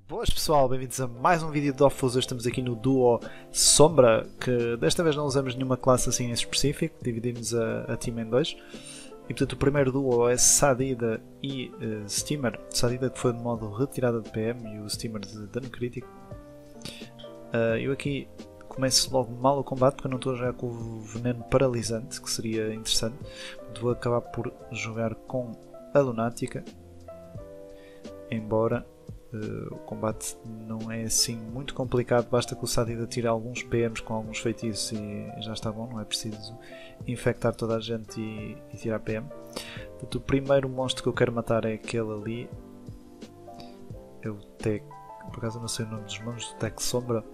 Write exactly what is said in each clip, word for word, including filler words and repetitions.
Boas pessoal, bem-vindos a mais um vídeo de Dofus. Hoje estamos aqui no duo Sombra, que desta vez não usamos nenhuma classe assim em específico, dividimos a, a team em dois. E portanto o primeiro duo é Sadida e uh, Steamer. Sadida que foi de modo retirada de P M e o Steamer de dano crítico. Uh, eu aqui começo logo mal o combate porque eu não estou a jogar com o veneno paralisante, que seria interessante. Vou acabar por jogar com a Lunática, embora Uh, o combate não é assim muito complicado, basta que o Sadida tire alguns P Ms com alguns feitiços e já está bom, não é preciso infectar toda a gente e, e tirar P M. Portanto, o primeiro monstro que eu quero matar é aquele ali, é o Tech, por acaso não sei o nome dos monstros, Tech Sombra.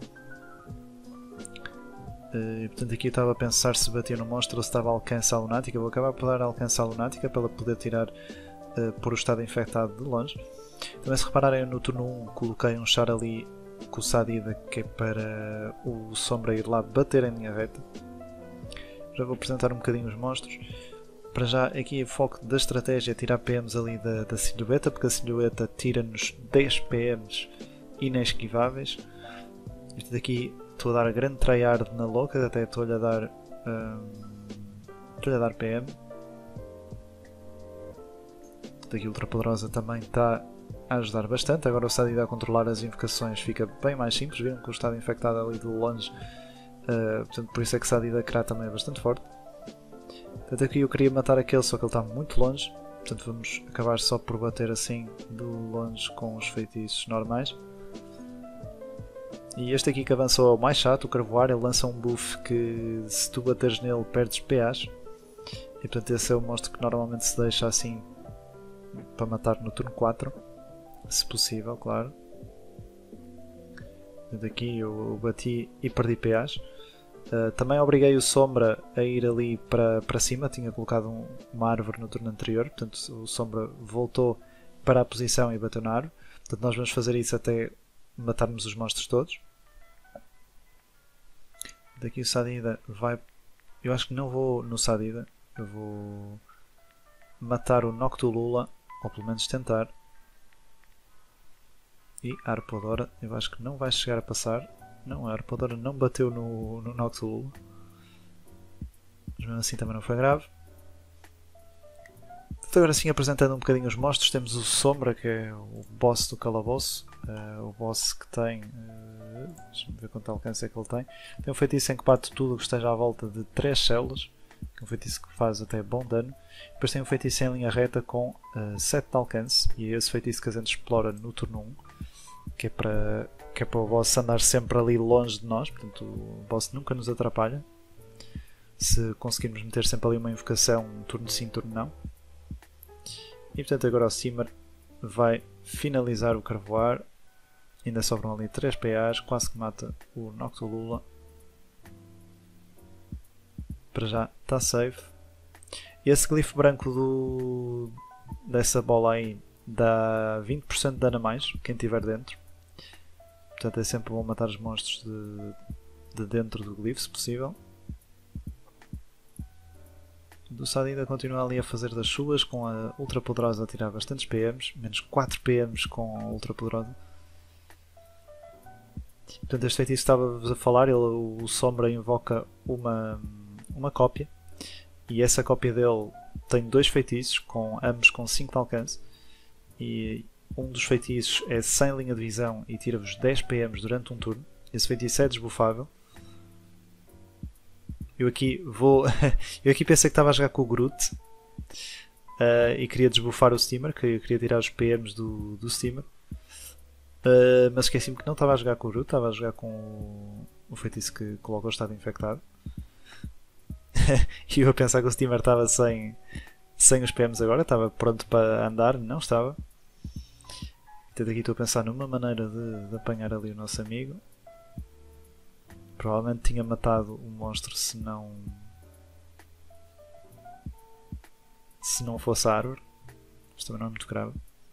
Uh, e, portanto aqui eu estava a pensar se batia no monstro ou se estava a alcance à Lunática. Vou acabar por dar alcance à Lunática para ela poder tirar uh, por o estado infectado de longe. Também, se repararem, no turno um coloquei um char ali com o Sadida, que é para o Sombra ir lá bater em linha reta. Já vou apresentar um bocadinho os monstros. Para já, aqui o foco da estratégia é tirar P Ms ali da, da silhueta, porque a silhueta tira-nos dez P Ms inesquiváveis. Este daqui estou a dar grande tryhard na louca, até estou-lhe a dar, hum, estou-lhe a dar P M. Daqui a Ultra Poderosa também está a ajudar bastante. Agora o Sadida a controlar as invocações fica bem mais simples. Viram que o estado infectado ali de longe, uh, portanto, por isso é que Sadida Kra também é bastante forte. Portanto, aqui eu queria matar aquele, só que ele está muito longe, portanto vamos acabar só por bater assim de longe com os feitiços normais. E este aqui que avançou é o mais chato, o Carvoar. Ele lança um buff que, se tu bateres nele, perdes P As, e portanto esse é o monstro que normalmente se deixa assim para matar no turno quatro, se possível, claro. Daqui eu bati e perdi P As. Uh, também obriguei o Sombra a ir ali para, para cima, tinha colocado um, uma árvore no turno anterior, portanto o Sombra voltou para a posição e bateu na árvore. Portanto nós vamos fazer isso até matarmos os monstros todos. Daqui o Sadida vai... Eu acho que não vou no Sadida, eu vou matar o Noctulula, ou pelo menos tentar. E a Arpodora, eu acho que não vai chegar a passar. Não, a Arpodora não bateu no, no Noctulula, mas mesmo assim também não foi grave. Então, agora sim, apresentando um bocadinho os monstros, temos o Sombra, que é o boss do calabouço. Uh, o boss que tem... Uh, deixa-me ver quanto alcance é que ele tem. Tem um feitiço em que bate tudo o que esteja à volta de três células. Um feitiço que faz até bom dano. Depois tem um feitiço em linha reta com uh, sete de alcance, e é esse feitiço que a gente explora no turno um, que é para, que é para o boss andar sempre ali longe de nós, portanto o boss nunca nos atrapalha. Se conseguirmos meter sempre ali uma invocação, um turno sim, turno não. E portanto agora o Steamer vai finalizar o Carvoar. Ainda sobram ali três P As, quase que mata o Noctulula. Para já está safe. E esse glifo branco do, dessa bola aí dá vinte por cento de dano a mais, quem estiver dentro. Portanto é sempre bom matar os monstros de, de dentro do glifo, se possível. O Sadida continua ali a fazer das suas, com a Ultra Poderosa a tirar bastantes P Ms, menos quatro P Ms com a Ultra Poderosa. Portanto, este feitiço estava-vos a falar, ele, o Sombra invoca uma, uma cópia, e essa cópia dele tem dois feitiços, com, ambos com cinco de alcance, e um dos feitiços é sem linha de visão e tira-vos dez P Ms durante um turno. Esse feitiço é desbuffável. Eu aqui vou... eu aqui pensei que estava a jogar com o Groot uh, e queria desbuffar o Steamer, que eu queria tirar os P Ms do, do Steamer. Uh, mas esqueci-me que não estava a jogar com o Groot, estava a jogar com o, o feitiço que coloca o estado infectado. E eu a pensar que o Steamer estava sem, sem os P Ms agora, estava pronto para andar, não estava. Então aqui estou a pensar numa maneira de, de apanhar ali o nosso amigo. Provavelmente tinha matado o monstro se não... se não fosse a árvore. Isto também não é muito grave.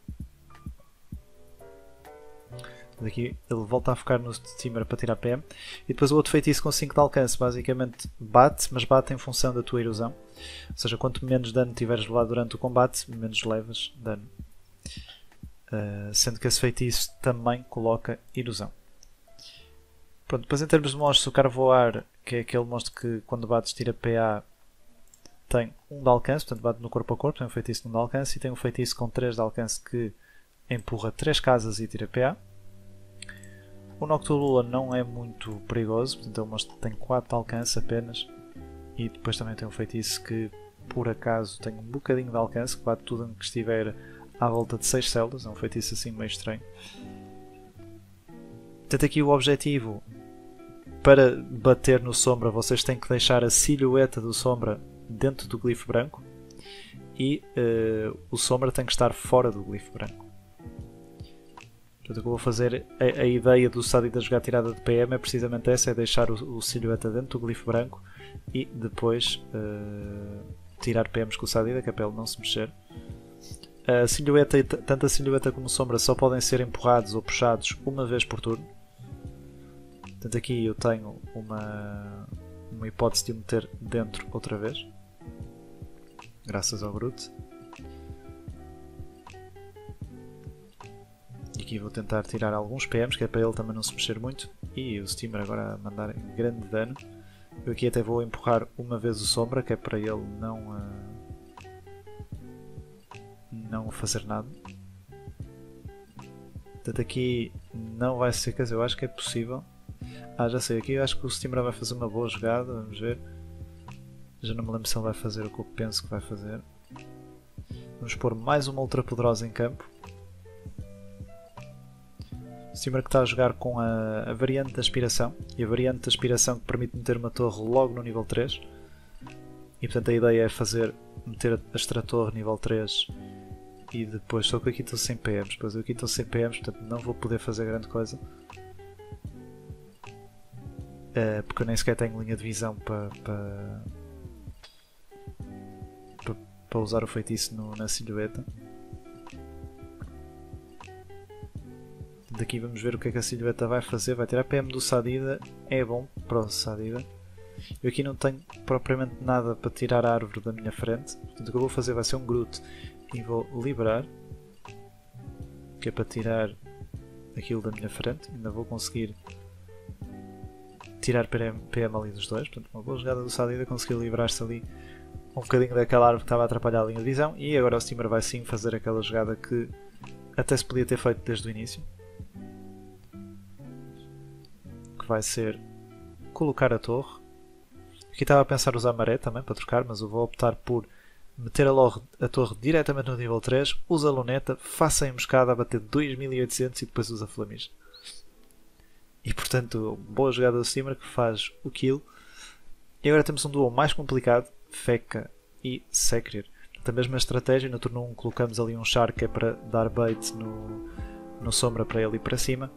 Daqui ele volta a focar no Steamer para tirar P M. E depois o outro feitiço com cinco de alcance basicamente bate, mas bate em função da tua erosão. Ou seja, quanto menos dano tiveres levado durante o combate, menos levas dano. uh, sendo que esse feitiço também coloca ilusão. Pronto, depois em termos de monstros, o Carvoar, que é aquele monstro que quando bates tira P A, tem um de alcance, portanto bate no corpo a corpo, tem um feitiço de um de alcance, e tem um feitiço com três de alcance que empurra três casas e tira P A. O Noctolula não é muito perigoso, portanto é um monstro que tem quatro de alcance apenas, e depois também tem um feitiço que por acaso tem um bocadinho de alcance, que bate tudo que estiver à volta de seis células, é um feitiço assim meio estranho. Portanto aqui o objetivo, para bater no Sombra, vocês têm que deixar a silhueta do Sombra dentro do glifo branco, e uh, o Sombra tem que estar fora do glifo branco. Portanto, o que eu vou fazer, a, a ideia do Sadida jogar tirada de P M é precisamente essa, é deixar o, o silhueta dentro do glifo branco e depois uh, tirar P Ms com o Sadida, que é para ele não se mexer. A silhueta, tanto a silhueta como a sombra só podem ser empurrados ou puxados uma vez por turno. Portanto aqui eu tenho uma, uma hipótese de o meter dentro outra vez, graças ao Groot. E aqui vou tentar tirar alguns P Ms, que é para ele também não se mexer muito. E o Steamer agora a mandar grande dano. Eu aqui até vou empurrar uma vez o Sombra, que é para ele não, uh, não fazer nada. Portanto aqui não vai ser, quer dizer, eu acho que é possível. Ah, já sei, aqui eu acho que o Steamer vai fazer uma boa jogada, vamos ver. Já não me lembro se ele vai fazer o que eu penso que vai fazer. Vamos pôr mais uma ultra poderosa em campo. O Steamer que está a jogar com a, a variante de aspiração, e a variante de aspiração que permite meter uma torre logo no nível três. E portanto a ideia é fazer, meter a extra torre nível três e depois, só que aqui estou sem P Ms, depois eu aqui estou sem P Ms, portanto não vou poder fazer grande coisa. Uh, porque eu nem sequer tenho linha de visão para, para, para, para usar o feitiço no, na silhueta. Daqui vamos ver o que é que a silhueta vai fazer. Vai tirar P M do Sadida, é bom para o Sadida. Eu aqui não tenho propriamente nada para tirar a árvore da minha frente, portanto o que eu vou fazer vai ser um Groot e vou liberar, que é para tirar aquilo da minha frente. Ainda vou conseguir tirar P M ali dos dois, portanto uma boa jogada do Sadida, conseguiu livrar-se ali um bocadinho daquela árvore que estava a atrapalhar a linha de visão, e agora o Steamer vai sim fazer aquela jogada que até se podia ter feito desde o início, que vai ser colocar a torre. Aqui estava a pensar usar maré também para trocar, mas eu vou optar por meter a, logo, a torre diretamente no nível três, usa a luneta, faça a emboscada a bater dois mil e oitocentos e depois usa a Flamish. E portanto, boa jogada do Steamer que faz o kill. E agora temos um duo mais complicado, Feka e Sekrir. A mesma estratégia, no turno um colocamos ali um Char que é para dar bait no, no Sombra para ele ir para cima.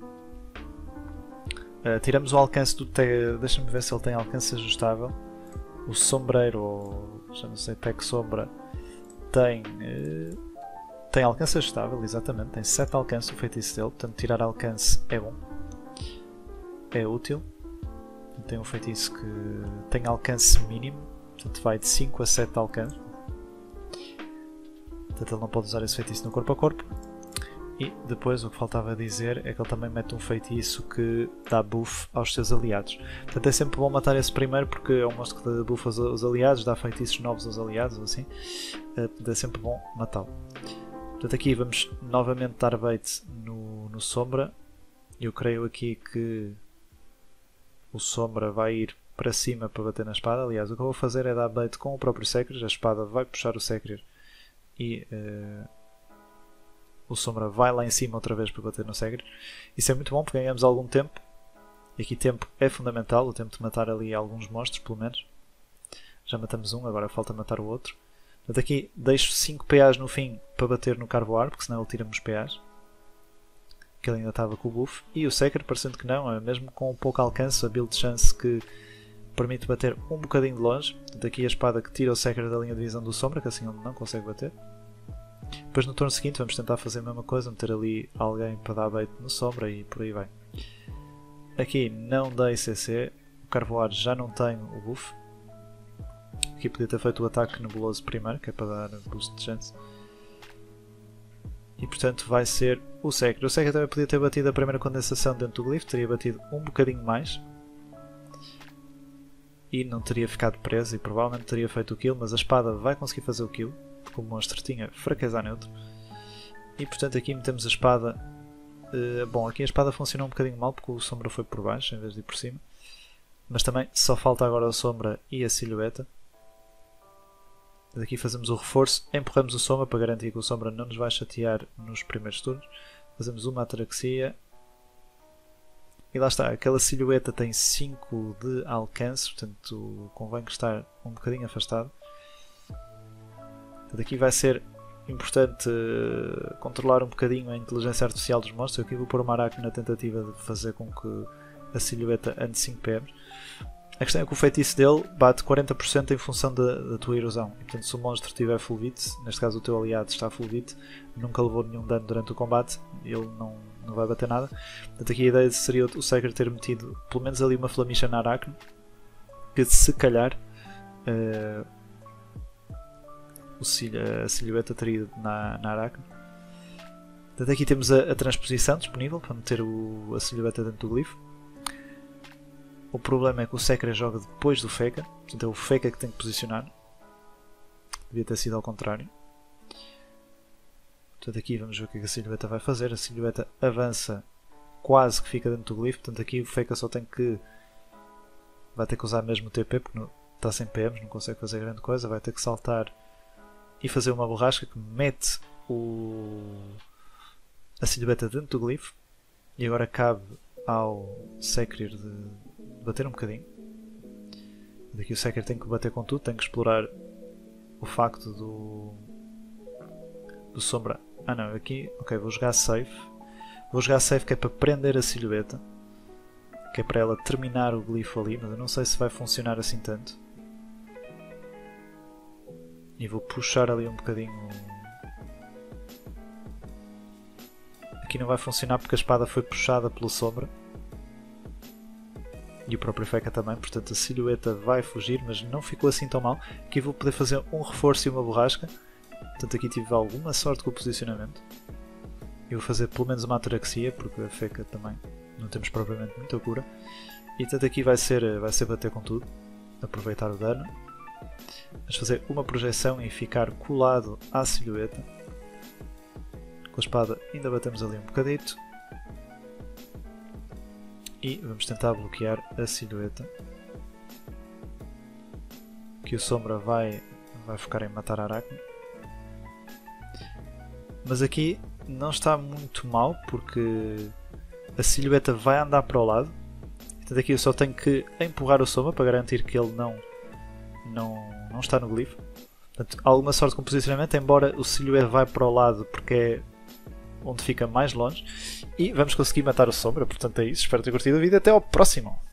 Uh, tiramos o alcance do Tech, deixa-me ver se ele tem alcance ajustável. O Sombreiro, ou já não sei, Tech Sombra, tem, uh, tem alcance ajustável, exatamente, tem sete alcance o feitiço dele, portanto tirar alcance é bom, é útil. Tem um feitiço que tem alcance mínimo, portanto vai de cinco a sete de alcance, portanto ele não pode usar esse feitiço no corpo a corpo. E depois o que faltava dizer é que ele também mete um feitiço que dá buff aos seus aliados. Portanto é sempre bom matar esse primeiro, porque é um monstro que dá buff aos, aos aliados, dá feitiços novos aos aliados ou assim. Portanto é sempre bom matá-lo. Portanto aqui vamos novamente dar bait no, no Sombra. Eu creio aqui que o Sombra vai ir para cima para bater na espada. Aliás, o que eu vou fazer é dar bait com o próprio Sekrir. A espada vai puxar o Sekrir e... Uh, o Sombra vai lá em cima outra vez para bater no Sekrir. Isso é muito bom porque ganhamos algum tempo. E aqui tempo é fundamental, o tempo de matar ali alguns monstros, pelo menos. Já matamos um, agora falta matar o outro. Portanto aqui deixo cinco P As no fim para bater no Carvoar, porque senão ele tira-me os P As. Que ele ainda estava com o buff. E o Sekrir, parecendo que não, mesmo com pouco alcance, a build chance que permite bater um bocadinho de longe. Portanto aqui a espada que tira o Sekrir da linha de visão do Sombra, que assim ele não consegue bater. Depois no turno seguinte vamos tentar fazer a mesma coisa, meter ali alguém para dar bait no Sombra e por aí vai. Aqui não dei C C, o Carvoar já não tem o buff. Aqui podia ter feito o ataque nebuloso primeiro, que é para dar boost de chance. E portanto vai ser o Sekiro. O Sekiro também podia ter batido a primeira condensação dentro do glifo, teria batido um bocadinho mais e não teria ficado preso e provavelmente teria feito o kill, mas a espada vai conseguir fazer o kill porque o monstro tinha fraqueza a neutro. E portanto aqui metemos a espada. Uh, bom, aqui a espada funcionou um bocadinho mal porque o sombra foi por baixo em vez de ir por cima, mas também só falta agora a sombra e a silhueta. Daqui fazemos o reforço, empurramos o sombra para garantir que o sombra não nos vai chatear nos primeiros turnos. Fazemos uma ataraxia. E lá está, aquela silhueta tem cinco de alcance, portanto convém que estar um bocadinho afastado. Portanto, aqui vai ser importante controlar um bocadinho a inteligência artificial dos monstros. Eu aqui vou pôr uma aracne na tentativa de fazer com que a silhueta ande cinco P M. A questão é que o feitiço dele bate quarenta por cento em função da, da tua erosão. E, portanto, se o monstro tiver full hit, neste caso o teu aliado está full hit, nunca levou nenhum dano durante o combate, ele não, não vai bater nada. Portanto, aqui a ideia seria o Sekiro ter metido pelo menos ali uma flamicha na aracne, que se calhar uh, o, a silhueta teria ido na, na aracne. Portanto, aqui temos a, a transposição disponível para meter o, a silhueta dentro do glifo. O problema é que o Sekiro joga depois do Feca, portanto é o Feca que tem que posicionar. Devia ter sido ao contrário. Portanto aqui vamos ver o que a silhueta vai fazer. A silhueta avança, quase que fica dentro do glifo, portanto aqui o Feca só tem que... vai ter que usar mesmo o T P, porque não, está sem P Ms, não consegue fazer grande coisa. Vai ter que saltar e fazer uma borrasca que mete o... a silhueta dentro do glifo. E agora cabe ao Sekiro de bater um bocadinho. Daqui o Sekiro tem que bater com tudo, tem que explorar o facto do do sombra. Ah não, aqui, ok, vou jogar safe. Vou jogar safe que é para prender a silhueta, que é para ela terminar o glifo ali, mas eu não sei se vai funcionar assim tanto. E vou puxar ali um bocadinho. Aqui não vai funcionar porque a espada foi puxada pelo sombra. E o próprio Feca também, portanto a silhueta vai fugir, mas não ficou assim tão mal. Aqui vou poder fazer um reforço e uma borrasca. Portanto aqui tive alguma sorte com o posicionamento. E vou fazer pelo menos uma ataraxia, porque a Feca também não temos propriamente muita cura. E portanto aqui vai ser, vai ser bater com tudo, aproveitar o dano. Vamos fazer uma projeção e ficar colado à silhueta. Com a espada ainda batemos ali um bocadito. E vamos tentar bloquear a silhueta, que o sombra vai, vai focar em matar a aracne. Mas aqui não está muito mal, porque a silhueta vai andar para o lado. Portanto aqui eu só tenho que empurrar o sombra para garantir que ele não, não, não está no glifo. Portanto, alguma sorte com o posicionamento, embora o silhueta vai para o lado porque é onde fica mais longe. E vamos conseguir matar o sombra, portanto é isso. Espero ter curtido o vídeo. Até ao próximo!